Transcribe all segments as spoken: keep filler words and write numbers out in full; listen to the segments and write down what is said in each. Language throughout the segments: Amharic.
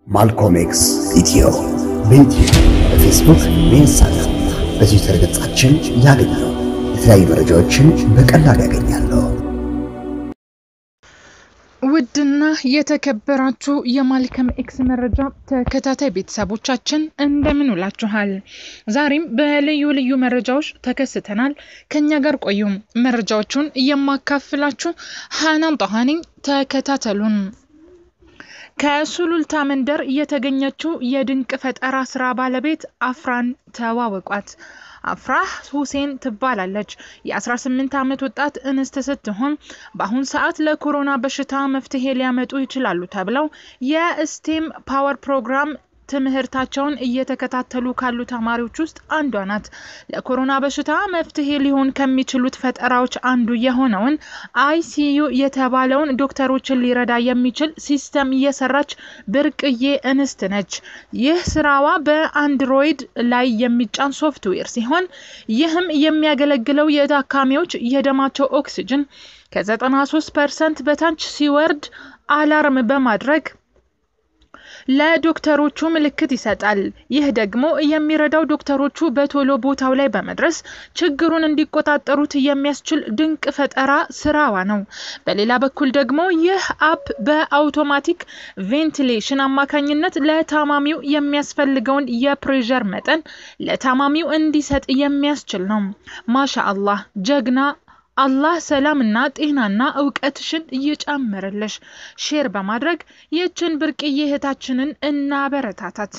ማልኮም ኤክስ ኢትዮ በዩቲዩብ በፌስቡክ በኢንስታግራም በትዊተር ገጻችን ያገኛሉ። የተለያዩ መረጃዎችን በቀላሉ ያገኛሉ። ውድና የተከበራችሁ የማልኮም ኤክስ መረጃ ተከታታይ ቤተሰቦቻችን እንደምን ውላችኋል? ዛሬም በልዩ ልዩ መረጃዎች ተከስተናል። ከኛ ጋር ቆዩ። መረጃዎቹን የማካፍላችሁ ሃናን ጣሃኒ ተከታተሉን። ከሱሉልታ መንደር የተገኘችው የድንቅ ፈጠራ ስራ ባለቤት አፍራን ተዋወቋት። አፍራህ ሁሴን ትባላለች። የ18 ዓመት ወጣት እንስት ስትሆን በአሁን ሰዓት ለኮሮና በሽታ መፍትሄ ሊያመጡ ይችላሉ ተብለው የስቴም ፓወር ፕሮግራም ትምህርታቸውን እየተከታተሉ ካሉ ተማሪዎች ውስጥ አንዷ ናት። ለኮሮና በሽታ መፍትሄ ሊሆን ከሚችሉት ፈጠራዎች አንዱ የሆነውን አይሲዩ የተባለውን ዶክተሮችን ሊረዳ የሚችል ሲስተም እየሰራች ብርቅዬ እንስት ነች። ይህ ስራዋ በአንድሮይድ ላይ የሚጫን ሶፍትዌር ሲሆን ይህም የሚያገለግለው የታካሚዎች የደማቸው ኦክሲጅን ከ93 ፐርሰንት በታች ሲወርድ አላርም በማድረግ ለዶክተሮቹ ምልክት ይሰጣል። ይህ ደግሞ የሚረዳው ዶክተሮቹ በቶሎ ቦታው ላይ በመድረስ ችግሩን እንዲቆጣጠሩት የሚያስችል ድንቅ ፈጠራ ስራዋ ነው። በሌላ በኩል ደግሞ ይህ አፕ በአውቶማቲክ ቬንቲሌሽን አማካኝነት ለታማሚው የሚያስፈልገውን የፕሬሸር መጠን ለታማሚው እንዲሰጥ የሚያስችል ነው። ማሻአላህ ጀግና አላህ ሰላምና ጤናና ዕውቀትሽን ይጨምርልሽ። ሼር በማድረግ የችን ብርቅዬ እህታችንን እናበረታታት።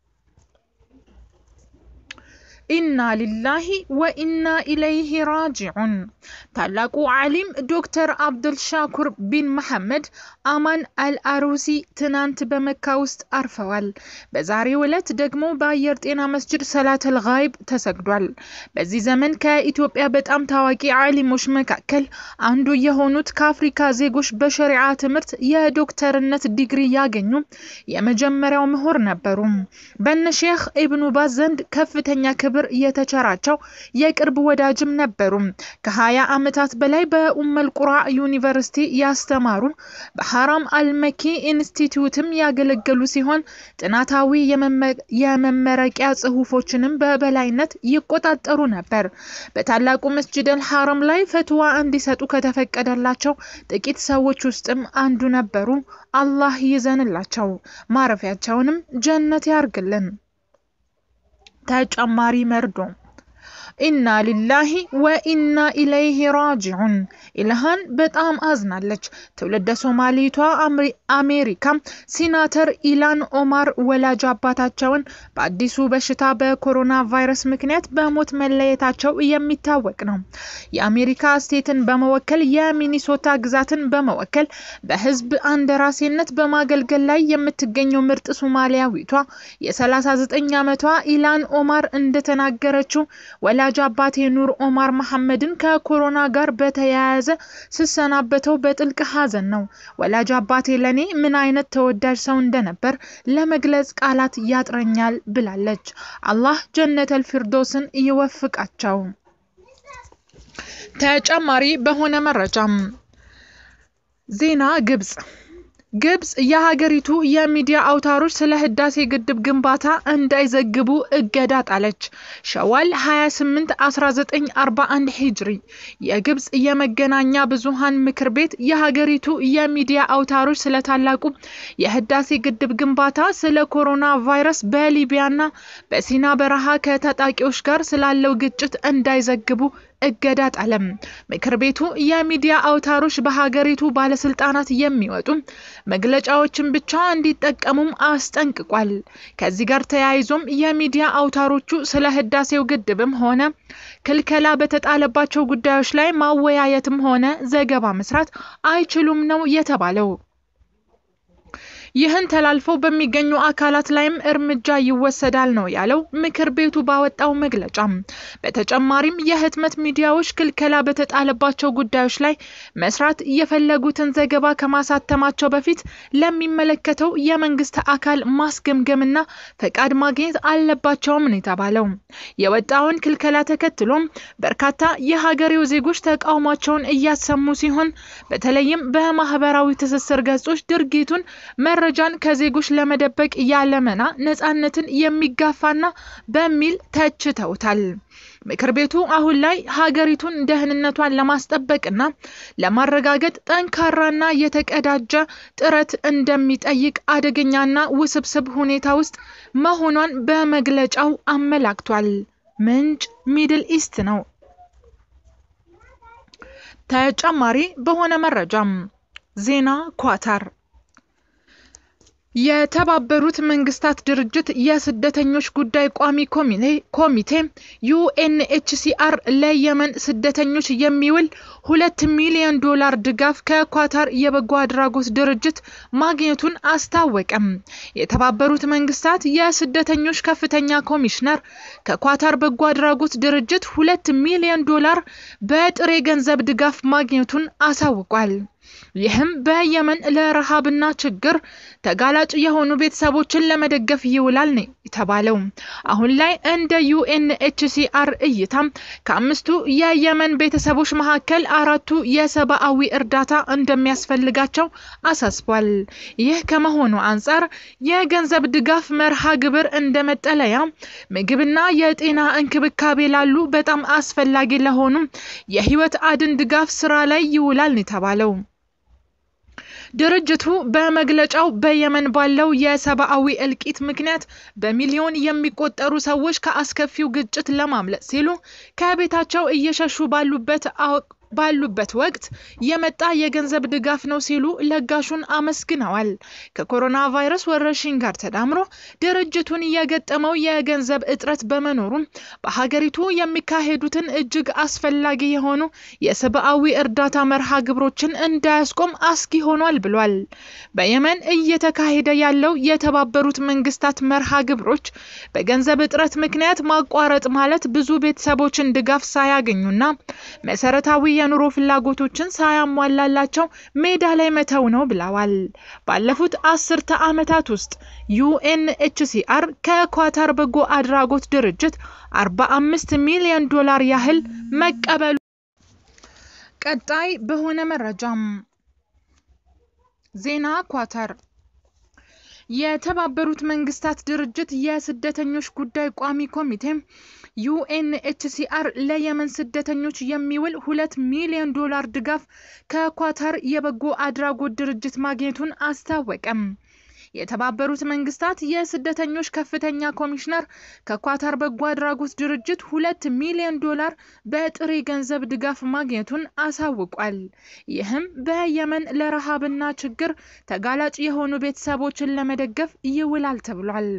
ኢና ሊላሂ ወኢና ኢለይሂ ራጂዑን። ታላቁ ዓሊም ዶክተር አብዱልሻኩር ቢን መሐመድ አማን አልአሩሲ ትናንት በመካ ውስጥ አርፈዋል። በዛሬው ዕለት ደግሞ በአየር ጤና መስጂድ ሰላተል ጋይብ ተሰግዷል። በዚህ ዘመን ከኢትዮጵያ በጣም ታዋቂ ዓሊሞች መካከል አንዱ የሆኑት ከአፍሪካ ዜጎች በሸሪዓ ትምህርት የዶክተርነት ዲግሪ ያገኙ የመጀመሪያው ምሁር ነበሩ። በነ ሼክ ኢብኑ ባዝ ዘንድ ከፍተኛ ክብር የተቸራቸው የቅርብ ወዳጅም ነበሩ። ከ20 ዓመታት በላይ በኡመል ቁራ ዩኒቨርሲቲ ያስተማሩ፣ በሐራም አልመኪ ኢንስቲትዩትም ያገለገሉ ሲሆን ጥናታዊ የመመረቂያ ጽሁፎችንም በበላይነት ይቆጣጠሩ ነበር። በታላቁ መስጂድ አልሐራም ላይ ፈትዋ እንዲሰጡ ከተፈቀደላቸው ጥቂት ሰዎች ውስጥም አንዱ ነበሩ። አላህ ይዘንላቸው፣ ማረፊያቸውንም ጀነት ያርግልን። ተጨማሪ መርዶ ኢና ሊላሂ ወኢና ኢለይሂ ራጂዑን። ኢልሃን በጣም አዝናለች። ትውልደ ሶማሊቷ አሜሪካ ሲናተር ኢላን ኦማር ወላጅ አባታቸውን በአዲሱ በሽታ በኮሮና ቫይረስ ምክንያት በሞት መለየታቸው የሚታወቅ ነው። የአሜሪካ ስቴትን በመወከል የሚኒሶታ ግዛትን በመወከል በህዝብ አንደራሴነት በማገልገል ላይ የምትገኘው ምርጥ ሶማሊያዊቷ የ39 ዓመቷ ኢላን ኦማር እንደተናገረችው ወላጅ አባቴ ኑር ኦማር መሐመድን ከኮሮና ጋር በተያያዘ ስሰናበተው በጥልቅ ሐዘን ነው። ወላጅ አባቴ ለኔ ምን አይነት ተወዳጅ ሰው እንደነበር ለመግለጽ ቃላት ያጥረኛል ብላለች። አላህ ጀነተል ፊርዶስን ይወፍቃቸው። ተጨማሪ በሆነ መረጃም ዜና ግብጽ ግብጽ የሀገሪቱ የሚዲያ አውታሮች ስለ ህዳሴ ግድብ ግንባታ እንዳይዘግቡ እገዳ ጣለች። ሸዋል ሃያ ስምንት አስራ ዘጠኝ አርባ አንድ ሂጅሪ የግብጽ የመገናኛ ብዙሃን ምክር ቤት የሀገሪቱ የሚዲያ አውታሮች ስለ ታላቁ የህዳሴ ግድብ ግንባታ፣ ስለ ኮሮና ቫይረስ፣ በሊቢያና በሲና በረሃ ከታጣቂዎች ጋር ስላለው ግጭት እንዳይዘግቡ እገዳ ጣለም። ምክር ቤቱ የሚዲያ አውታሮች በሀገሪቱ ባለስልጣናት የሚወጡ መግለጫዎችን ብቻ እንዲጠቀሙም አስጠንቅቋል። ከዚህ ጋር ተያይዞም የሚዲያ አውታሮቹ ስለ ህዳሴው ግድብም ሆነ ክልከላ በተጣለባቸው ጉዳዮች ላይ ማወያየትም ሆነ ዘገባ መስራት አይችሉም ነው የተባለው። ይህን ተላልፈው በሚገኙ አካላት ላይም እርምጃ ይወሰዳል ነው ያለው ምክር ቤቱ ባወጣው መግለጫ። በተጨማሪም የህትመት ሚዲያዎች ክልከላ በተጣለባቸው ጉዳዮች ላይ መስራት የፈለጉትን ዘገባ ከማሳተማቸው በፊት ለሚመለከተው የመንግስት አካል ማስገምገምና ፈቃድ ማግኘት አለባቸው ነው የተባለው። የወጣውን ክልከላ ተከትሎ በርካታ የሀገሬው ዜጎች ተቃውሟቸውን እያሰሙ ሲሆን በተለይም በማህበራዊ ትስስር ገጾች ድርጊቱን መረ መረጃን ከዜጎች ለመደበቅ ያለመና ነፃነትን የሚጋፋና በሚል ተችተውታል። ምክር ቤቱ አሁን ላይ ሀገሪቱን ደህንነቷን ለማስጠበቅና ለማረጋገጥ ጠንካራና የተቀዳጀ ጥረት እንደሚጠይቅ አደገኛና ውስብስብ ሁኔታ ውስጥ መሆኗን በመግለጫው አመላክቷል። ምንጭ ሚድል ኢስት ነው። ተጨማሪ በሆነ መረጃም ዜና ኳታር የተባበሩት መንግስታት ድርጅት የስደተኞች ጉዳይ ቋሚ ኮሚቴ ኮሚቴ ዩኤንኤችሲአር ለየመን ስደተኞች የሚውል ሁለት ሚሊዮን ዶላር ድጋፍ ከኳታር የበጎ አድራጎት ድርጅት ማግኘቱን አስታወቀም። የተባበሩት መንግስታት የስደተኞች ከፍተኛ ኮሚሽነር ከኳታር በጎ አድራጎት ድርጅት ሁለት ሚሊዮን ዶላር በጥሬ ገንዘብ ድጋፍ ማግኘቱን አሳውቋል። ይህም በየመን ለረሃብና ችግር ተጋላጭ የሆኑ ቤተሰቦችን ለመደገፍ ይውላል ነው የተባለው። አሁን ላይ እንደ ዩኤንኤችሲአር እይታ ከአምስቱ የየመን ቤተሰቦች መካከል አራቱ የሰብአዊ እርዳታ እንደሚያስፈልጋቸው አሳስቧል። ይህ ከመሆኑ አንፃር የገንዘብ ድጋፍ መርሃ ግብር እንደመጠለያ፣ ምግብና የጤና እንክብካቤ ላሉ በጣም አስፈላጊ ለሆኑ የህይወት አድን ድጋፍ ስራ ላይ ይውላል ነው የተባለው። ድርጅቱ በመግለጫው በየመን ባለው የሰብአዊ እልቂት ምክንያት በሚሊዮን የሚቆጠሩ ሰዎች ከአስከፊው ግጭት ለማምለጥ ሲሉ ከቤታቸው እየሸሹ ባሉበት ባሉበት ወቅት የመጣ የገንዘብ ድጋፍ ነው ሲሉ ለጋሹን አመስግነዋል። ከኮሮና ቫይረስ ወረርሽኝ ጋር ተዳምሮ ድርጅቱን የገጠመው የገንዘብ እጥረት በመኖሩ በሀገሪቱ የሚካሄዱትን እጅግ አስፈላጊ የሆኑ የሰብአዊ እርዳታ መርሃ ግብሮችን እንዳያስቆም አስጊ ሆኗል ብሏል። በየመን እየተካሄደ ያለው የተባበሩት መንግስታት መርሃ ግብሮች በገንዘብ እጥረት ምክንያት ማቋረጥ ማለት ብዙ ቤተሰቦችን ድጋፍ ሳያገኙና መሰረታዊ የኑሮ ፍላጎቶችን ሳያሟላላቸው ሜዳ ላይ መተው ነው ብለዋል። ባለፉት አስርተ ዓመታት ውስጥ ዩኤንኤችሲአር ከኳታር በጎ አድራጎት ድርጅት አርባ አምስት ሚሊዮን ዶላር ያህል መቀበሉ። ቀጣይ በሆነ መረጃም ዜና ኳታር የተባበሩት መንግስታት ድርጅት የስደተኞች ጉዳይ ቋሚ ኮሚቴ ዩኤንኤችሲአር ለየመን ስደተኞች የሚውል ሁለት ሚሊዮን ዶላር ድጋፍ ከኳታር የበጎ አድራጎት ድርጅት ማግኘቱን አስታወቀም። የተባበሩት መንግስታት የስደተኞች ከፍተኛ ኮሚሽነር ከኳታር በጎ አድራጎት ድርጅት ሁለት ሚሊዮን ዶላር በጥሬ ገንዘብ ድጋፍ ማግኘቱን አሳውቋል። ይህም በየመን ለረሃብና ችግር ተጋላጭ የሆኑ ቤተሰቦችን ለመደገፍ ይውላል ተብሏል።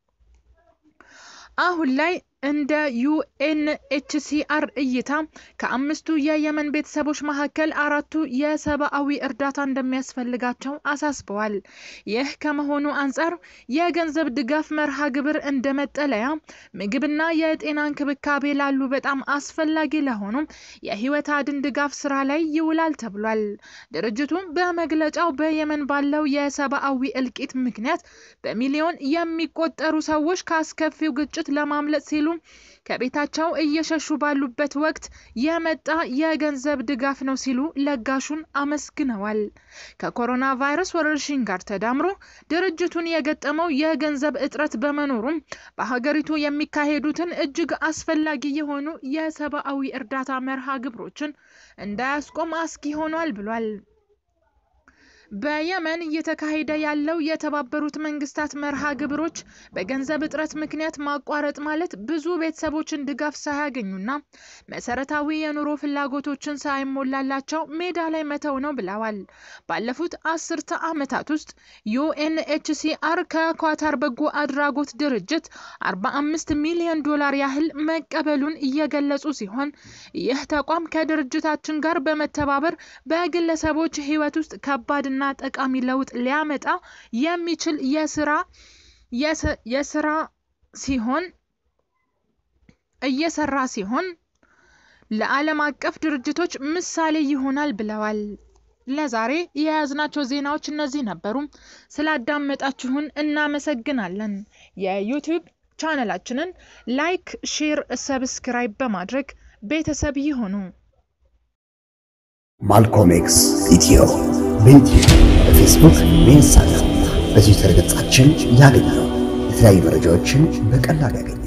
አሁን ላይ እንደ ዩኤንኤችሲአር እይታ ከአምስቱ የየመን ቤተሰቦች መካከል አራቱ የሰብአዊ እርዳታ እንደሚያስፈልጋቸው አሳስበዋል። ይህ ከመሆኑ አንፃር የገንዘብ ድጋፍ መርሃ ግብር እንደመጠለያ፣ ምግብና የጤና እንክብካቤ ላሉ በጣም አስፈላጊ ለሆኑ የህይወት አድን ድጋፍ ስራ ላይ ይውላል ተብሏል። ድርጅቱ በመግለጫው በየመን ባለው የሰብአዊ እልቂት ምክንያት በሚሊዮን የሚቆጠሩ ሰዎች ከአስከፊው ግጭት ለማምለጥ ሲሉ ከቤታቸው እየሸሹ ባሉበት ወቅት የመጣ የገንዘብ ድጋፍ ነው ሲሉ ለጋሹን አመስግነዋል። ከኮሮና ቫይረስ ወረርሽኝ ጋር ተዳምሮ ድርጅቱን የገጠመው የገንዘብ እጥረት በመኖሩ በሀገሪቱ የሚካሄዱትን እጅግ አስፈላጊ የሆኑ የሰብአዊ እርዳታ መርሃ ግብሮችን እንዳያስቆም አስጊ ሆኗል ብሏል። በየመን እየተካሄደ ያለው የተባበሩት መንግስታት መርሃ ግብሮች በገንዘብ እጥረት ምክንያት ማቋረጥ ማለት ብዙ ቤተሰቦችን ድጋፍ ሳያገኙና መሰረታዊ የኑሮ ፍላጎቶችን ሳይሞላላቸው ሜዳ ላይ መተው ነው ብለዋል። ባለፉት አስርተ ዓመታት ውስጥ ዩኤንኤችሲአር ከኳታር በጎ አድራጎት ድርጅት አርባ አምስት ሚሊዮን ዶላር ያህል መቀበሉን እየገለጹ ሲሆን ይህ ተቋም ከድርጅታችን ጋር በመተባበር በግለሰቦች ህይወት ውስጥ ከባድና ጠቃሚ ለውጥ ሊያመጣ የሚችል የስራ የስራ ሲሆን እየሰራ ሲሆን ለዓለም አቀፍ ድርጅቶች ምሳሌ ይሆናል ብለዋል። ለዛሬ የያዝናቸው ዜናዎች እነዚህ ነበሩ። ስላዳመጣችሁን እናመሰግናለን። የዩቲዩብ ቻናላችንን ላይክ፣ ሼር፣ ሰብስክራይብ በማድረግ ቤተሰብ ይሁኑ። ማልኮም ኤክስ ኢትዮ በዩቲዩብ በፌስቡክ በኢንስታግራም በትዊተር ገጻችን ያገኛሉ። የተለያዩ መረጃዎችን በቀላሉ ያገኛሉ።